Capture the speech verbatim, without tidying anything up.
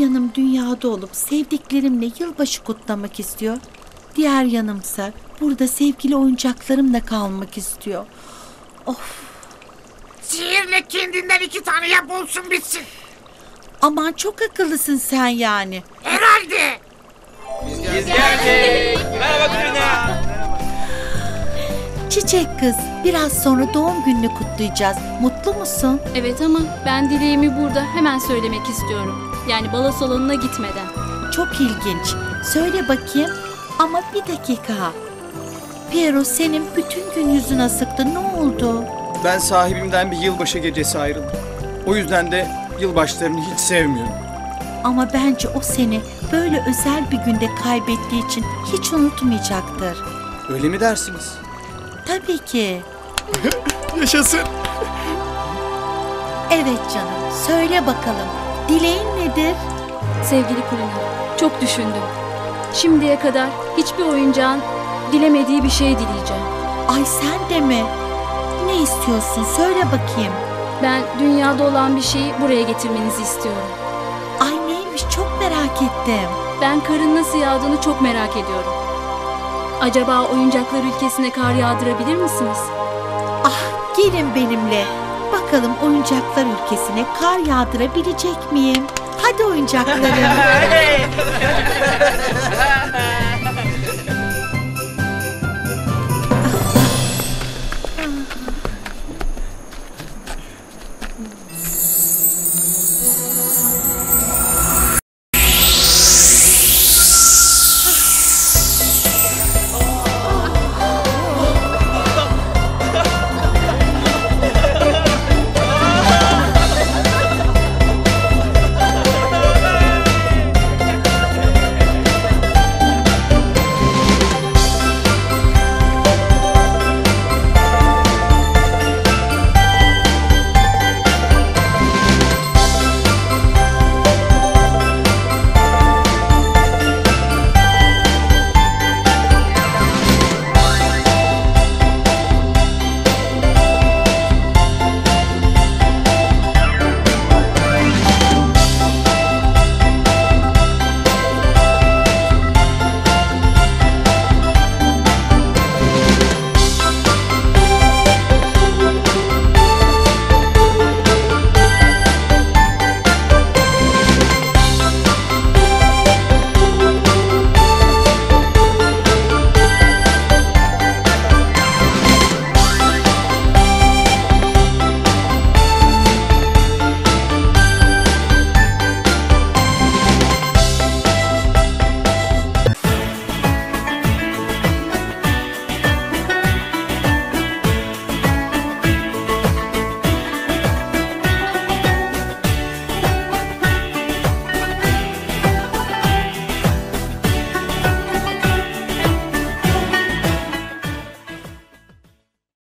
yanım dünyada olup sevdiklerimle yılbaşı kutlamak istiyor. Diğer yanımsa burada sevgili oyuncaklarımla kalmak istiyor. Of. Sihirle kendinden iki tane yap olsun bitsin. Aman çok akıllısın sen yani. Herhalde. Biz geldik. Merhaba Kulina. Çiçek kız, biraz sonra doğum gününü kutlayacağız. Mutlu musun? Evet ama ben dileğimi burada hemen söylemek istiyorum. Yani balo salonuna gitmeden. Çok ilginç. Söyle bakayım. Ama bir dakika. Piero, senin bütün gün yüzün asıktı. Ne oldu? Ben sahibimden bir yılbaşı gecesi ayrıldım. O yüzden de yılbaşlarını hiç sevmiyorum. Ama bence o seni böyle özel bir günde kaybettiği için hiç unutmayacaktır. Öyle mi dersiniz? Tabii ki. Yaşasın. Evet canım. Söyle bakalım. Dileğin nedir? Sevgili Kulina, çok düşündüm. Şimdiye kadar hiçbir oyuncağın dilemediği bir şey dileyeceğim. Ay sen de mi? Ne istiyorsun? Söyle bakayım. Ben dünyada olan bir şeyi buraya getirmenizi istiyorum. Ay neymiş, çok merak ettim. Ben karın nasıl yağdığını çok merak ediyorum. Acaba oyuncaklar ülkesine kar yağdırabilir misiniz? Ah, gelin benimle. Bakalım oyuncaklar ülkesine kar yağdırabilecek miyim? Hadi oyuncaklarım.